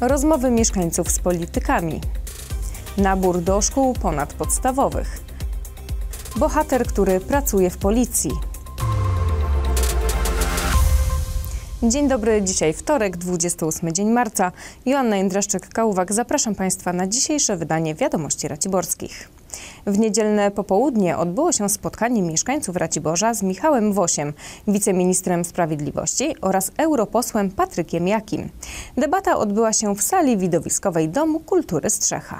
Rozmowy mieszkańców z politykami. Nabór do szkół ponadpodstawowych. Bohater, który pracuje w policji. Dzień dobry, dzisiaj wtorek, 28 dzień marca. Joanna Jędraszczyk-Kałówak, zapraszam Państwa na dzisiejsze wydanie Wiadomości Raciborskich. W niedzielne popołudnie odbyło się spotkanie mieszkańców Raciborza z Michałem Wosiem, wiceministrem sprawiedliwości oraz europosłem Patrykiem Jakim. Debata odbyła się w sali widowiskowej Domu Kultury Strzecha.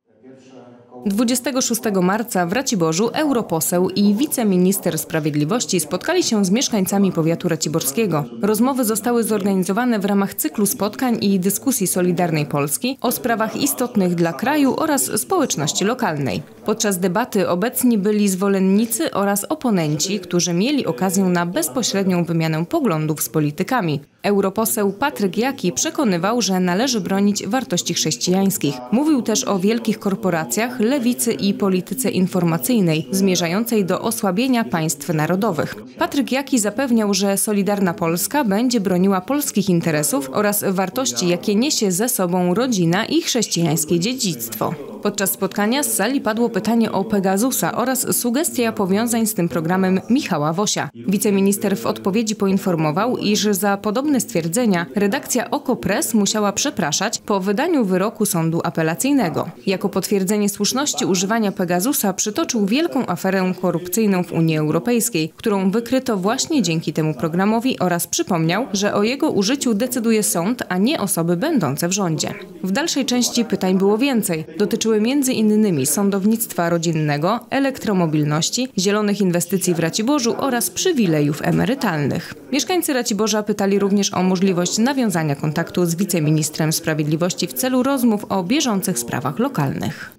26 marca w Raciborzu europoseł i wiceminister sprawiedliwości spotkali się z mieszkańcami powiatu raciborskiego. Rozmowy zostały zorganizowane w ramach cyklu spotkań i dyskusji Solidarnej Polski o sprawach istotnych dla kraju oraz społeczności lokalnej. Podczas debaty obecni byli zwolennicy oraz oponenci, którzy mieli okazję na bezpośrednią wymianę poglądów z politykami. Europoseł Patryk Jaki przekonywał, że należy bronić wartości chrześcijańskich. Mówił też o wielkich korporacjach, lewicy i polityce informacyjnej zmierzającej do osłabienia państw narodowych. Patryk Jaki zapewniał, że Solidarna Polska będzie broniła polskich interesów oraz wartości, jakie niesie ze sobą rodzina i chrześcijańskie dziedzictwo. Podczas spotkania z sali padło pytanie o Pegasusa oraz sugestia powiązań z tym programem Michała Wosia. Wiceminister w odpowiedzi poinformował, iż za podobne stwierdzenia redakcja Okopres musiała przepraszać po wydaniu wyroku sądu apelacyjnego. Jako potwierdzenie słuszności używania Pegasusa przytoczył wielką aferę korupcyjną w Unii Europejskiej, którą wykryto właśnie dzięki temu programowi oraz przypomniał, że o jego użyciu decyduje sąd, a nie osoby będące w rządzie. W dalszej części pytań było więcej. Dotyczyły m.in. sądownictwa rodzinnego, elektromobilności, zielonych inwestycji w Raciborzu oraz przywilejów emerytalnych. Mieszkańcy Raciborza pytali również o możliwość nawiązania kontaktu z wiceministrem sprawiedliwości w celu rozmów o bieżących sprawach lokalnych.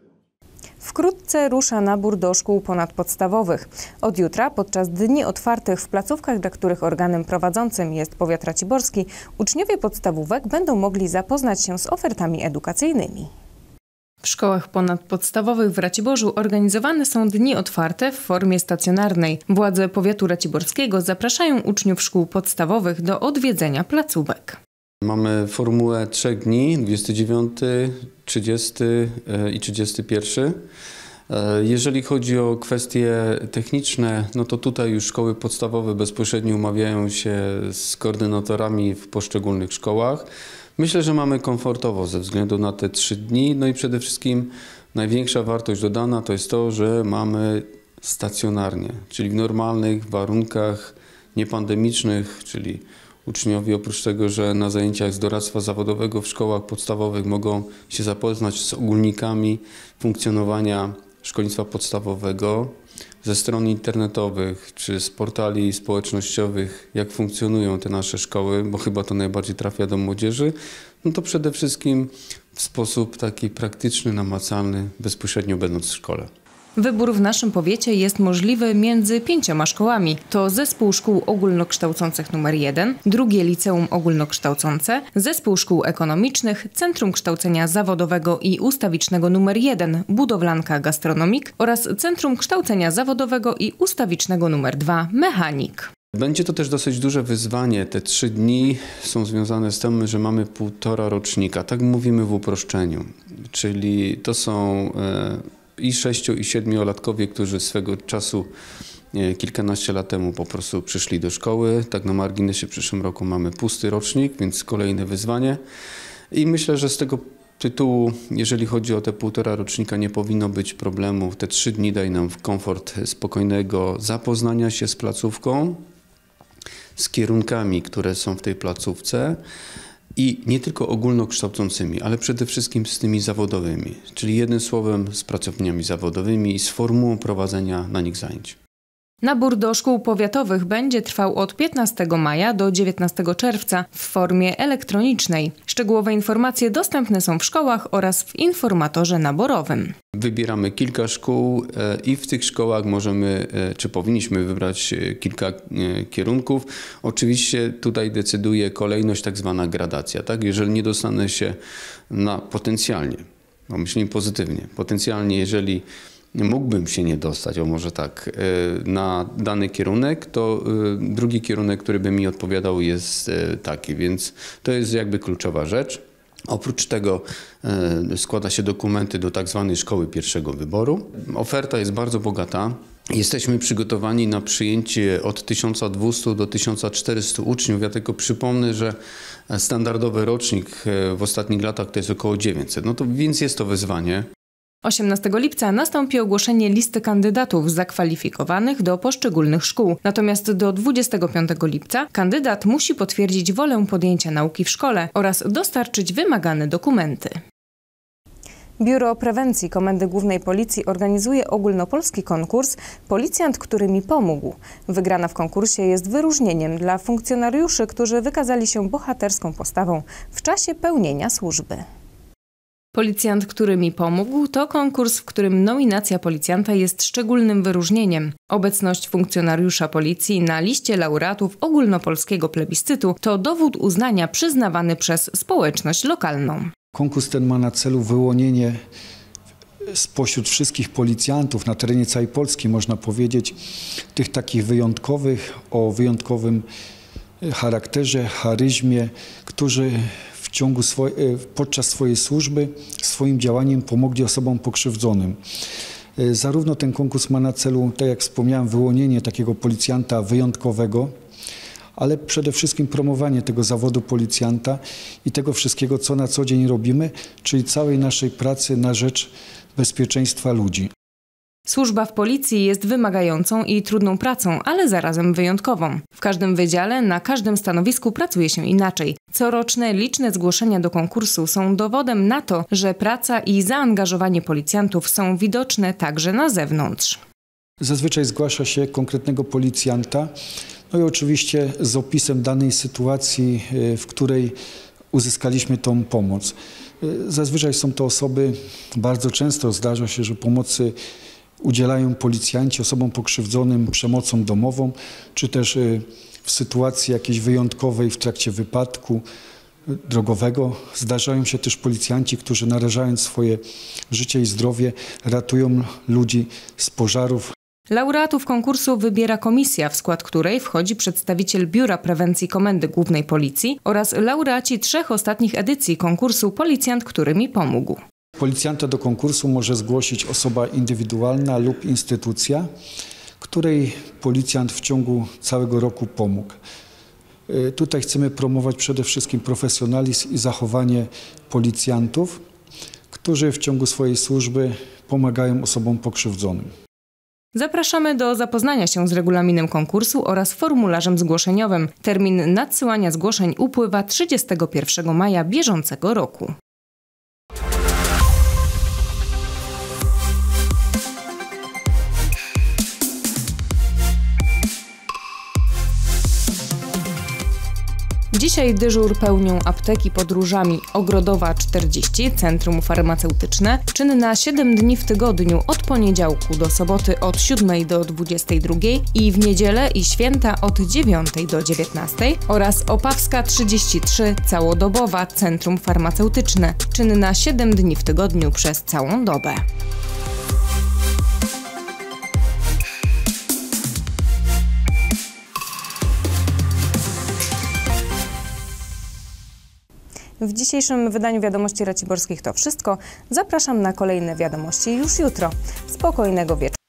Wkrótce rusza nabór do szkół ponadpodstawowych. Od jutra, podczas dni otwartych w placówkach, dla których organem prowadzącym jest powiat raciborski, uczniowie podstawówek będą mogli zapoznać się z ofertami edukacyjnymi. W szkołach ponadpodstawowych w Raciborzu organizowane są dni otwarte w formie stacjonarnej. Władze powiatu raciborskiego zapraszają uczniów szkół podstawowych do odwiedzenia placówek. Mamy formułę 3 dni, 29, 30 i 31. Jeżeli chodzi o kwestie techniczne, no to tutaj już szkoły podstawowe bezpośrednio umawiają się z koordynatorami w poszczególnych szkołach. Myślę, że mamy komfortowo ze względu na te 3 dni. No i przede wszystkim największa wartość dodana to jest to, że mamy stacjonarnie, czyli w normalnych warunkach niepandemicznych, czyli uczniowie oprócz tego, że na zajęciach z doradztwa zawodowego w szkołach podstawowych mogą się zapoznać z ogólnikami funkcjonowania szkolnictwa podstawowego, ze stron internetowych czy z portali społecznościowych, jak funkcjonują te nasze szkoły, bo chyba to najbardziej trafia do młodzieży, no to przede wszystkim w sposób taki praktyczny, namacalny, bezpośrednio będąc w szkole. Wybór w naszym powiecie jest możliwy między 5 szkołami. To Zespół Szkół Ogólnokształcących nr 1, drugie Liceum Ogólnokształcące, Zespół Szkół Ekonomicznych, Centrum Kształcenia Zawodowego i Ustawicznego nr 1, Budowlanka Gastronomik oraz Centrum Kształcenia Zawodowego i Ustawicznego nr 2, Mechanik. Będzie to też dosyć duże wyzwanie. Te 3 dni są związane z tym, że mamy 1,5 rocznika. Tak mówimy w uproszczeniu. Czyli to są i 6- i 7-latkowie, którzy swego czasu kilkanaście lat temu po prostu przyszli do szkoły. Tak na marginesie w przyszłym roku mamy pusty rocznik, więc kolejne wyzwanie. I myślę, że z tego tytułu, jeżeli chodzi o te 1,5 rocznika, nie powinno być problemu. Te 3 dni dają nam komfort spokojnego zapoznania się z placówką, z kierunkami, które są w tej placówce. I nie tylko ogólnokształcącymi, ale przede wszystkim z tymi zawodowymi, czyli jednym słowem z pracowniami zawodowymi i z formułą prowadzenia na nich zajęć. Nabór do szkół powiatowych będzie trwał od 15 maja do 19 czerwca w formie elektronicznej. Szczegółowe informacje dostępne są w szkołach oraz w informatorze naborowym. Wybieramy kilka szkół i w tych szkołach możemy, czy powinniśmy wybrać kilka kierunków. Oczywiście tutaj decyduje kolejność, tak zwana gradacja. Tak? Jeżeli nie dostanę się na potencjalnie, myślę pozytywnie, potencjalnie jeżeli mógłbym się nie dostać, o może tak, na dany kierunek, to drugi kierunek, który by mi odpowiadał, jest taki, więc to jest jakby kluczowa rzecz. Oprócz tego składa się dokumenty do tak zwanej szkoły pierwszego wyboru. Oferta jest bardzo bogata. Jesteśmy przygotowani na przyjęcie od 1200 do 1400 uczniów. Ja tylko przypomnę, że standardowy rocznik w ostatnich latach to jest około 900. No to więc jest to wyzwanie. 18 lipca nastąpi ogłoszenie listy kandydatów zakwalifikowanych do poszczególnych szkół. Natomiast do 25 lipca kandydat musi potwierdzić wolę podjęcia nauki w szkole oraz dostarczyć wymagane dokumenty. Biuro Prewencji Komendy Głównej Policji organizuje ogólnopolski konkurs Policjant, który mi pomógł. Wygrana w konkursie jest wyróżnieniem dla funkcjonariuszy, którzy wykazali się bohaterską postawą w czasie pełnienia służby. Policjant, który mi pomógł, to konkurs, w którym nominacja policjanta jest szczególnym wyróżnieniem. Obecność funkcjonariusza policji na liście laureatów ogólnopolskiego plebiscytu to dowód uznania przyznawany przez społeczność lokalną. Konkurs ten ma na celu wyłonienie spośród wszystkich policjantów na terenie całej Polski, można powiedzieć, tych takich wyjątkowych, o wyjątkowym charakterze, charyzmie, którzy podczas swojej służby swoim działaniem pomogli osobom pokrzywdzonym. Zarówno ten konkurs ma na celu, tak jak wspomniałem, wyłonienie takiego policjanta wyjątkowego, ale przede wszystkim promowanie tego zawodu policjanta i tego wszystkiego, co na co dzień robimy, czyli całej naszej pracy na rzecz bezpieczeństwa ludzi. Służba w policji jest wymagającą i trudną pracą, ale zarazem wyjątkową. W każdym wydziale, na każdym stanowisku pracuje się inaczej. Coroczne liczne zgłoszenia do konkursu są dowodem na to, że praca i zaangażowanie policjantów są widoczne także na zewnątrz. Zazwyczaj zgłasza się konkretnego policjanta, no i oczywiście z opisem danej sytuacji, w której uzyskaliśmy tą pomoc. Zazwyczaj są to osoby, bardzo często zdarza się, że pomocy udzielają policjanci osobom pokrzywdzonym przemocą domową, czy też w sytuacji jakiejś wyjątkowej w trakcie wypadku drogowego. Zdarzają się też policjanci, którzy narażając swoje życie i zdrowie ratują ludzi z pożarów. Laureatów konkursu wybiera komisja, w skład której wchodzi przedstawiciel Biura Prewencji Komendy Głównej Policji oraz laureaci 3 ostatnich edycji konkursu Policjant, który mi pomógł. Policjanta do konkursu może zgłosić osoba indywidualna lub instytucja, której policjant w ciągu całego roku pomógł. Tutaj chcemy promować przede wszystkim profesjonalizm i zachowanie policjantów, którzy w ciągu swojej służby pomagają osobom pokrzywdzonym. Zapraszamy do zapoznania się z regulaminem konkursu oraz formularzem zgłoszeniowym. Termin nadsyłania zgłoszeń upływa 31 maja bieżącego roku. Dzisiaj dyżur pełnią apteki pod Różami Ogrodowa 40, Centrum Farmaceutyczne, czynna 7 dni w tygodniu od poniedziałku do soboty od 7 do 22 i w niedzielę i święta od 9 do 19 oraz Opawska 33, całodobowa Centrum Farmaceutyczne, czynna 7 dni w tygodniu przez całą dobę. W dzisiejszym wydaniu Wiadomości Raciborskich to wszystko. Zapraszam na kolejne wiadomości już jutro. Spokojnego wieczoru.